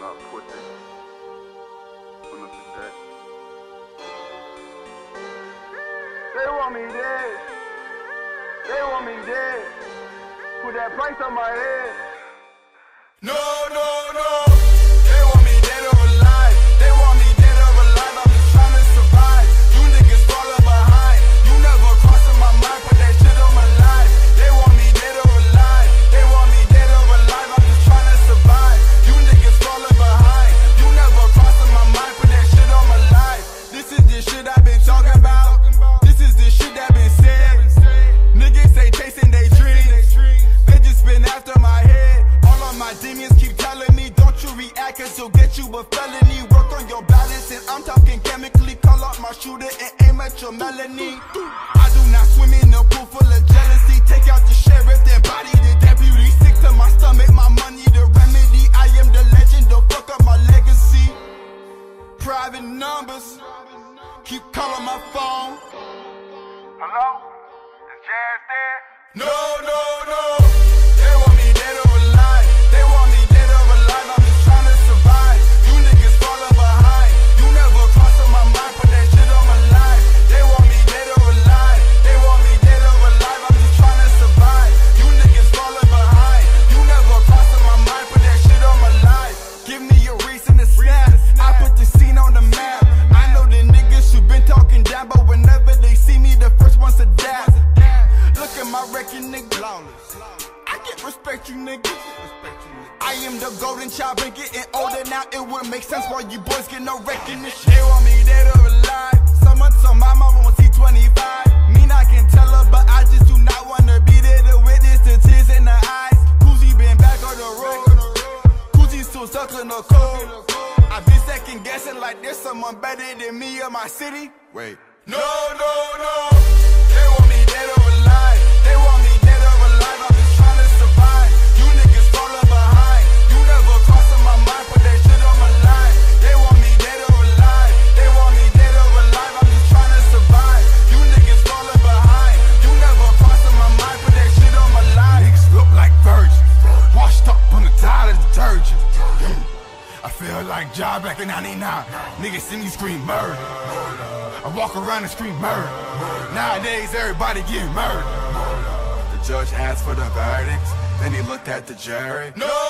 about pussy. They want me dead. They want me dead. Put that price on my head. No, no, no. They want me dead or alive. They want me dead or alive. I'm just trying to survive. You niggas falling behind. You never crossing my mind. Put that shit on my life. They want me dead or alive. They want me dead or alive. I'm just trying to survive. You niggas falling behind. You never crossing my mind. Put that shit on my life. This is the shit I've been talking about. This is the shit that been said. Niggas say chasing they dreams. They just been after my head. All of my demons keep telling me, don't you react, cause you'll get you a felony. Work on your balance, and I'm talking chemically. Call out my shooter and aim at your melanie. I do not swim in a pool full of jealousy. Take out the sheriff, then body the deputy. Sick to my stomach, my money the remedy. I am the legend, don't fuck up my legacy. Private numbers, keep calling my phone. Hello? Is Jazz there? No, no, no. They want me dead or alive. They want me dead or alive. I'm just trying to survive. You niggas falling behind. You never crossing my mind. Put that shit on my life. They want me dead or alive. They want me dead or alive. I'm just trying to survive. You niggas falling behind. You never crossing my mind. Put that shit on my life. Give me a reason to snap. I put the scene on the map. I know the niggas who been talking down, but whenever they see me, the first ones to dap. Look at my record, nigga. I can't respect you, nigga. I am the golden child, been getting older now. It wouldn't make sense why you boys get no recognition. They want me dead or alive. Someone told my mama won't see 25. Mean I can tell her, but I just do not wanna be there to witness the tears in her eyes. Kuzi been back on the road. Kuzi still stuck in the cold. I been second guessing like there's someone better than me in my city. Wait. No, no, no. They want me dead or alive. They want me dead or alive. I'm just trying to survive. You niggas falling behind. You never crossing my mind. Put that shit on my life. They want me dead or alive. They want me dead or alive. I'm just trying to survive. You niggas falling behind. You never crossing my mind. Put that shit on my life. Niggas look like virgins, washed up on the tide of detergent. I feel like job back in 99. Niggas see me scream murder. I walk around and scream murder. Nowadays everybody getting murdered. The judge asked for the verdicts, then he looked at the jury. No!